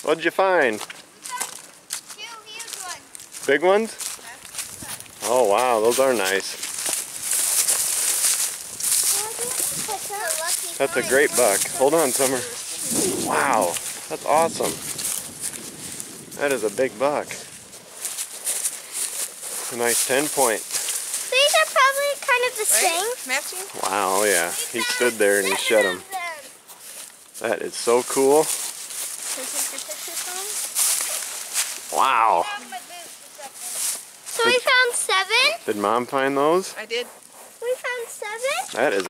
What'd you find? We found 2 huge ones. Big ones? Oh wow, those are nice. That's a great buck. Hold on, Summer. Wow, that's awesome. That is a big buck. A nice 10-point. These are probably kind of the same. Matching? Wow, oh yeah. He stood there and he shut him. That is so cool. Wow. So we found 7. Did Mom find those? I did. We found 7. That is